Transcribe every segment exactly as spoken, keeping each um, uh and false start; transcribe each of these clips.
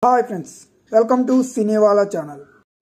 Hi friends, welcome to Cine Wala channel.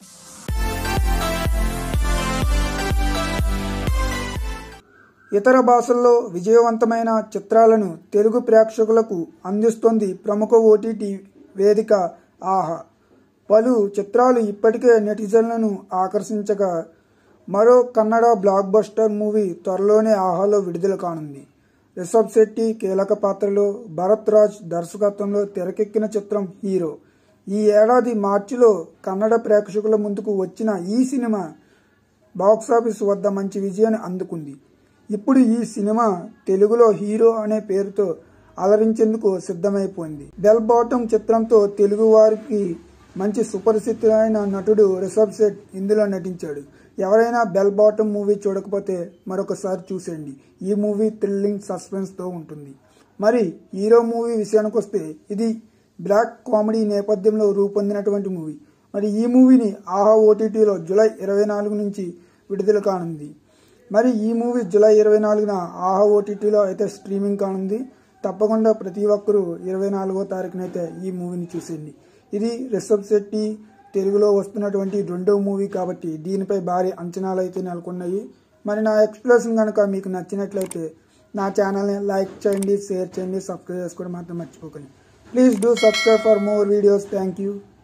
ఇతర భాషల్లో విజయవంతమైన చిత్రాలను తెలుగు ప్రేక్షకులకు అందిస్తోంది ప్రముఖ ఓటీటీ వేదిక ఆహా. పలు చిత్రాలు ఇప్పటికే నెటిజన్లను ఆకర్షించగా మరో కన్నడ బ్లాక్ బస్టర్ మూవీ త్వరలోనే ఆహాలో విడుదల కానుంది. రిషబ్ శెట్టి కీలక పాత్రలో భరత్ రాజ్ దర్శకత్వంలో తెరకెక్కిన చిత్రం హీరో. ఈ ఏడాది మార్చిలో కన్నడ ప్రేక్షకుల ముందుకు వచ్చిన ఈ సినిమా బాక్సాఫీస్ వద్ద మంచి విజయాన్ని అందుకుంది. ఇప్పుడు ఈ సినిమా తెలుగులో హీరో అనే పేరుతో అలరించేందుకు సిద్ధమైపోయింది. బెల్ బాటమ్ చిత్రంతో తెలుగు వారికి మంచి సుపరిచితులైన నటుడు రిషబ్ శెట్ ఇందులో నటించాడు. ఎవరైనా బెల్ బాటమ్ మూవీ చూడకపోతే మరొకసారి చూసేయండి. ఈ మూవీ థ్రిల్లింగ్ సస్పెన్స్తో ఉంటుంది. మరి హీరో మూవీ విషయానికి వస్తే ఇది బ్లాక్ కామెడీ నేపథ్యంలో రూపొందినటువంటి మూవీ. మరి ఈ మూవీని ఆహా ఓటీటీలో జూలై ఇరవై నాలుగు నుంచి విడుదల కానుంది. మరి ఈ మూవీ జూలై ఇరవై నాలుగున ఆహా ఓటీటీలో అయితే స్ట్రీమింగ్ కానుంది. తప్పకుండా ప్రతి ఒక్కరూ ఇరవై నాలుగో తారీఖునైతే ఈ మూవీని చూసేయండి. ఇది రిషబ్ శెట్టి తెలుగులో వస్తున్నటువంటి రెండో మూవీ కాబట్టి దీనిపై భారీ అంచనాలు అయితే నెలకొన్నాయి. మరి నా ఎక్స్ప్లెనేషన్ కనుక మీకు నచ్చినట్లయితే నా ఛానల్ని లైక్ చేయండి, షేర్ చేయండి, సబ్స్క్రైబ్ చేసుకోవడం మాత్రం మర్చిపోకండి. Please do subscribe for more videos. Thank you.